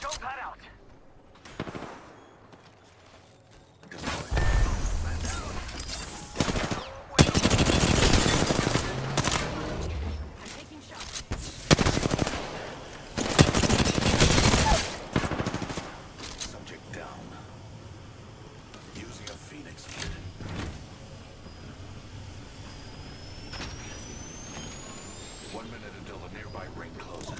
Jump pad out. I'm taking shots. Subject down. Using a Phoenix kit. One minute until the nearby ring closes.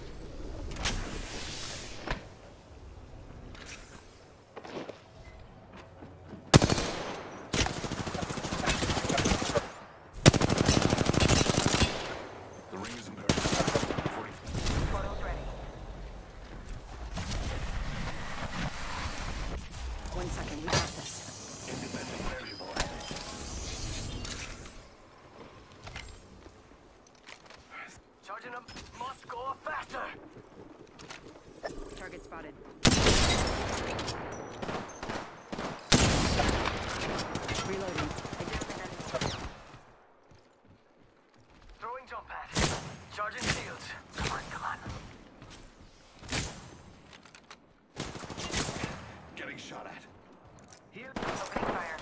The ring is emerging. 40. Portal's ready. 1 second, we got this. Independent variable Charging them. Must go faster. Target spotted. Reloading. Throwing jump pad. Charging shields. Come on, come on. getting shot at. Here. Opening fire.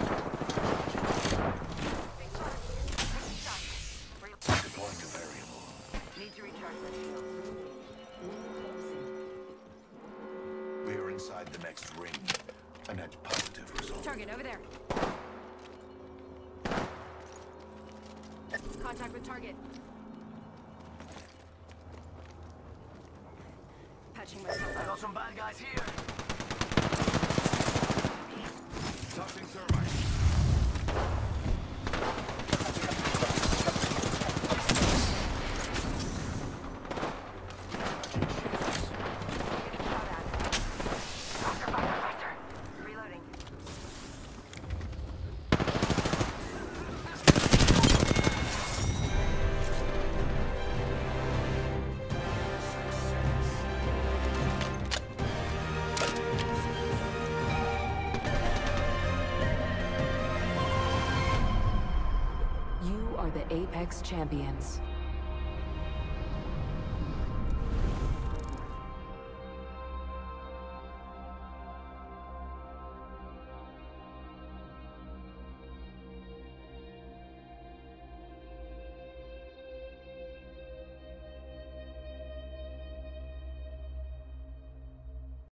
Big shot. Taking shots. Deploying to variable. Need to recharge that shield. We are inside the next ring. A net positive result. Target over there. Contact with target. Patching myself I out. got some bad guys here. Tossing thermite. Getting shot at. Faster, faster, faster. Reloading. You are the Apex Champions.